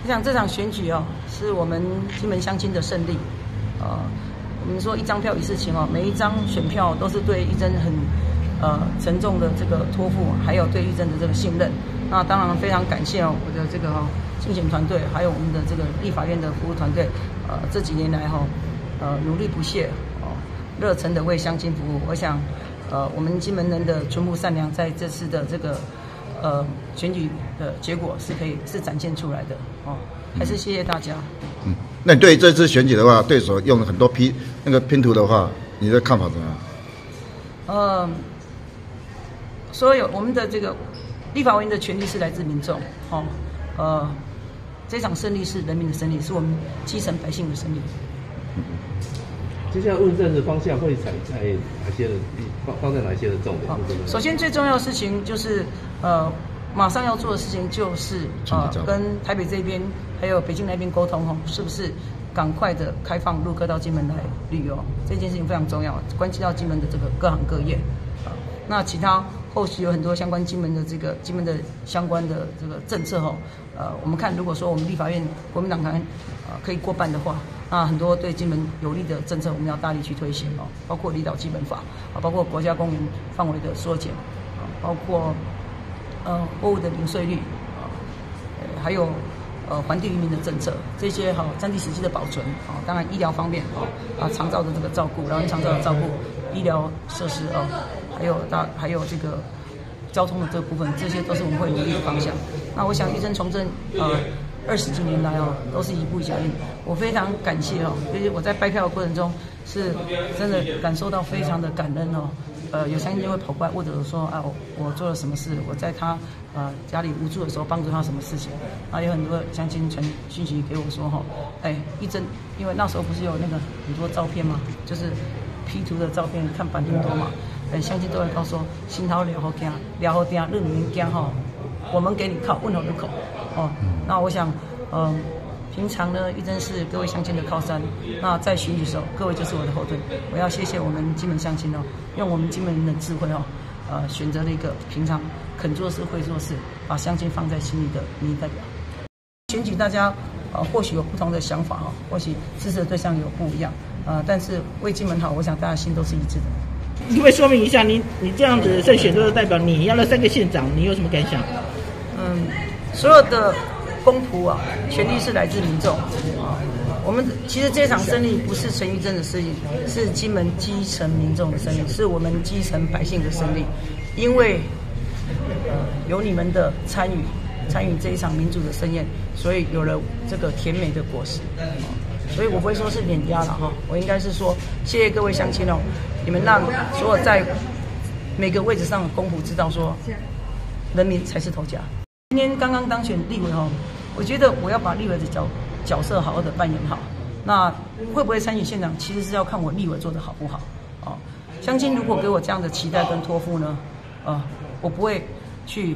想这场选举哦，是我们金门乡亲的胜利。我们说一张票一事情哦，每一张选票都是对玉珍很沉重的这个托付，还有对玉珍的这个信任。那当然非常感谢哦，我的这个竞选团队，还有我们的这个立法院的服务团队，这几年来努力不懈热忱的为乡亲服务。我想我们金门人的淳朴善良，在这次的这个选举的结果是展现出来的哦。还是谢谢大家。 那你对这次选举的话，对手用了很多拼图的话，你的看法怎么样？ 所有我们的这个立法委员的权利是来自民众这场胜利是人民的胜利，是我们基层百姓的胜利。 接下来问政的方向会踩在哪些的放在哪些的重点？ 首先最重要的事情就是马上要做的事情就是跟台北这边还有北京那边沟通是不是赶快的开放陆客到金门来旅游，这件事情非常重要，关系到金门的这个各行各业。那其他后续有很多相关金门的相关的这个政策我们看如果说我们立法院国民党团可以过半的话，那很多对金门有利的政策我们要大力去推行包括离岛基本法包括国家公园范围的缩减包括货物的零税率还有还地于民的政策，这些占地史迹的保存当然医疗方面长照的这个照顾，老人长照的照顾，医疗设施还有这个交通的这个部分，这些都是我们会努力的方向。那我想玉珍从政20几年来都是一步一脚印，我非常感谢因为我在拜票的过程中是真的感受到非常的感恩有乡亲就会跑过来问我说我做了什么事，我在他家里无助的时候帮助他什么事情有很多乡亲传讯息给我说玉珍，因为那时候不是有那个很多照片嘛，就是 P 图的照片看板很多嘛，乡亲都会告诉我心头了好惊，了好惊，任你们惊我们给你靠问候的口那我想平常呢，玉珍是各位乡亲的靠山。那在选举的时候，各位就是我的后盾。我要谢谢我们金门乡亲用我们金门人的智慧选择了一个平常肯做事会做事，把乡亲放在心里的民意代表。选举大家或许有不同的想法或许支持的对象有不一样但是为金门好，我想大家心都是一致的。 你可不可以说明一下，你这样子在选择的代表，你要了3个县长，你有什么感想？ 所有的公仆权力是来自民众我们其实这场胜利不是陈玉珍的胜利，是金门基层民众的胜利，是我们基层百姓的胜利。因为有你们的参与这一场民主的盛宴，所以有了这个甜美的果实所以我不会说是碾压了我应该是说谢谢各位乡亲你们让所有在每个位置上的公仆知道说人民才是头家。今天刚刚当选立委我觉得我要把立委的角色好好的扮演好。那会不会参与县长，其实是要看我立委做得好不好乡亲如果给我这样的期待跟托付呢我不会去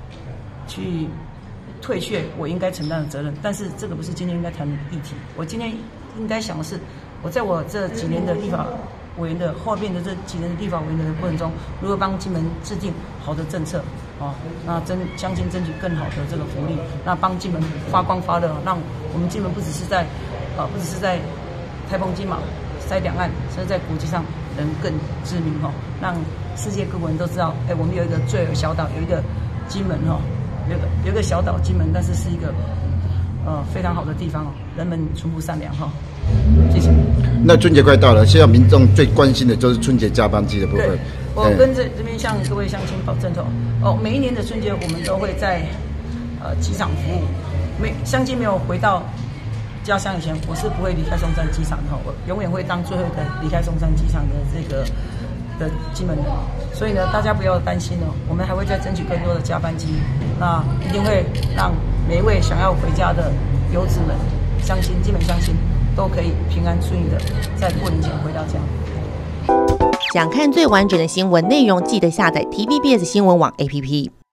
退却我应该承担的责任，但是这个不是今天应该谈的议题。我今天应该想的是，我在我这几年的立法委员的后面的这几年的立法委员的过程中，如何帮金门制定好的政策那乡亲争取更好的这个福利，那帮金门发光发热，让我们金门不只是在台澎金马，在两岸甚至在国际上能更知名让世界各国人都知道我们有一个最尔小岛，有一个金门有一个小岛金门，但是是一个非常好的地方人们淳朴善良谢谢。 那春节快到了，现在民众最关心的就是春节加班机的部分。 我跟这边向各位乡亲保证每一年的春节我们都会在机场服务。乡亲没有回到家乡以前，我是不会离开松山机场的我永远会当最后一个离开松山机场的的金门人。所以呢，大家不要担心我们还会再争取更多的加班机，那一定会让每一位想要回家的游子们、金门乡亲都可以平安顺利的在过年前回到家。 想看最完整的新闻内容，记得下载 TVBS 新闻网 APP。